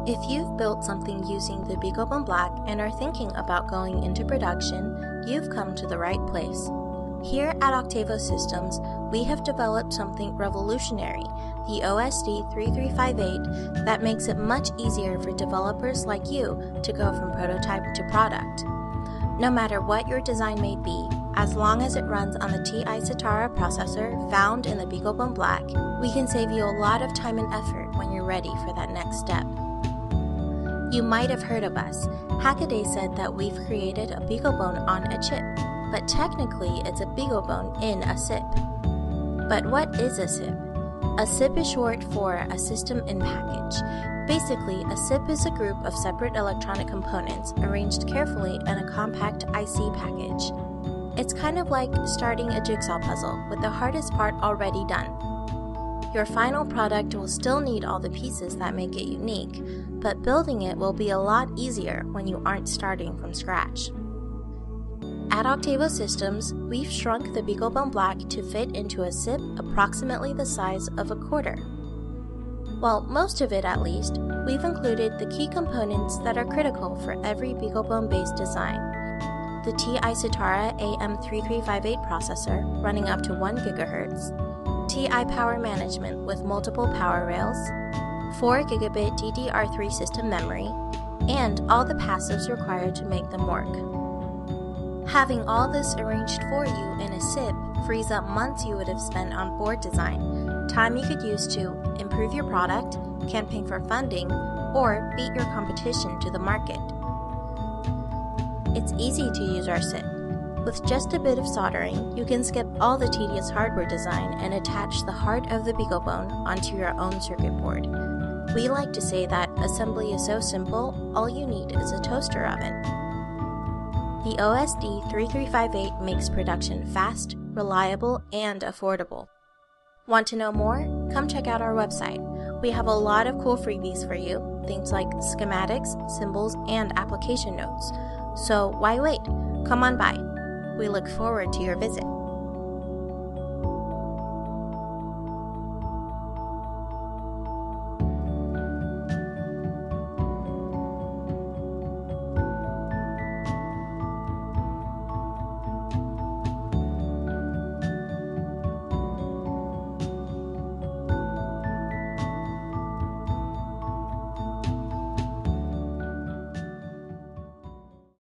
If you've built something using the BeagleBone Black and are thinking about going into production, you've come to the right place. Here at Octavo Systems, we have developed something revolutionary, the OSD3358, that makes it much easier for developers like you to go from prototype to product. No matter what your design may be, as long as it runs on the TI Satara processor found in the BeagleBone Black, we can save you a lot of time and effort when you're ready for that next step. You might have heard of us. Hackaday said that we've created a BeagleBone on a chip, but technically it's a BeagleBone in a SIP. But what is a SIP? A SIP is short for a system in package. Basically, a SIP is a group of separate electronic components arranged carefully in a compact IC package. It's kind of like starting a jigsaw puzzle with the hardest part already done. Your final product will still need all the pieces that make it unique, but building it will be a lot easier when you aren't starting from scratch. At Octavo Systems, we've shrunk the BeagleBone Black to fit into a SIP approximately the size of a quarter. Well, most of it at least, we've included the key components that are critical for every BeagleBone-based design. The TI Satara AM3358 processor running up to 1 GHz, TI power management with multiple power rails, 4 gigabit DDR3 system memory, and all the passives required to make them work. Having all this arranged for you in a SIP frees up months you would have spent on board design, time you could use to improve your product, campaign for funding, or beat your competition to the market. It's easy to use our SIP. With just a bit of soldering, you can skip all the tedious hardware design and attach the heart of the BeagleBone onto your own circuit board. We like to say that assembly is so simple, all you need is a toaster oven. The OSD3358 makes production fast, reliable, and affordable. Want to know more? Come check out our website. We have a lot of cool freebies for you, things like schematics, symbols, and application notes. So why wait? Come on by. We look forward to your visit.